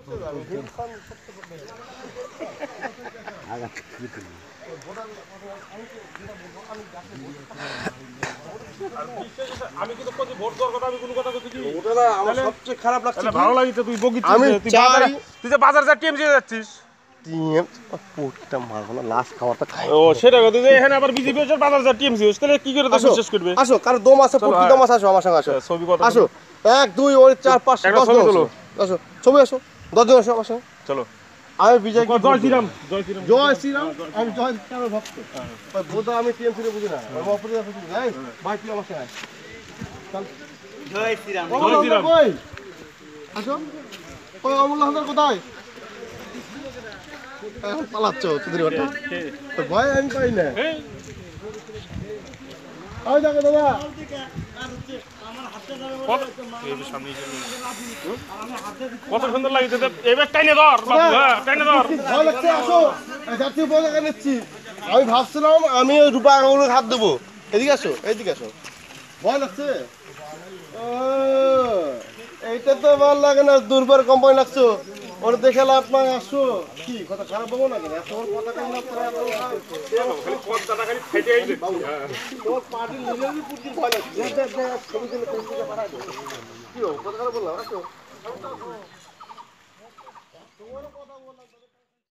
আমি কিন্তু ভোট দেওয়ার কথা আমি কোনো কথা বলছি কি ওটা না আমার সবচেয়ে খারাপ লাগছে। ভালো লাগিছে তুই বগিচ্ছিস, আমি চাই তুই যে বাজার যা টিএমসি যাচ্ছিস। টিএম পোটটা মারবো না, লাস্ট খাওয়াটা খাই। ও সেটা কথা যে এখানে আবার বিজেপি এসে বাজার যা টিএমসি তাহলে কি করে তো বিশ্বাস করবে? আসো কার দম আছে, পুটকি দম আছে, আসো আমার সঙ্গে আসো। ছবি কথা আসো 1 2 ওই 4 5 একটা ছবি তোলো। আসো ছবি আসো 10 জন আসো আমার সঙ্গে। চলো আমি বিজয় জয় শ্রীরাম, জয় শ্রীরাম, জয় শ্রীরাম। আমি জয় শ্রীরামের ভক্ত। ওই বোধা আমি টিএমসি রে বুঝি না, আমি অপরাধ বুঝি না। এই ভাই তুই আমার সঙ্গে চল। জয় শ্রীরাম। জয় শ্রীরাম। কই আসো। ওই অমূল্য হাজার কোথায়? এখন পালাচ্ছ তোদের ঘরটা। তো ভয় আমি পাই না। ওই দেখো দাদা কত সুন্দর লাগছে, এবার টাইনে ধর বাবু, হ্যাঁ টাইনে ধর। ভয় লাগছে, আসো। এই জাতীয় পতাকা নিচ্ছি। আমি ভাবছিলাম আমি ওই রূপা আঙুলে হাত দেবো। এদিকে আসো, এইদিকে আসো। ভয় লাগছে? ও এইটা তো ভালো লাগে না, দুর্বার কোম্পানি লাগছো। ওরা দেখে লাভ নাই, আসো। কি কথা খারাপ বলবো না কেন? এত বড় পতাকা না তোরা এত তোর পার্টির লিডারই পুরো ভয় লাগছে। ছবি তুলে ফেসবুকে পাঠাই দে। কি কথা খারাপ বললাম? আসো। তোমার কথা বললাম।